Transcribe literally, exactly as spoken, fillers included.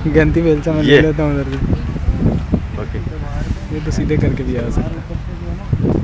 गंती बेलचा मैं ले ये। लेता हूँ उधर से। ओके ये तो सीधे करके भी आ सकता है।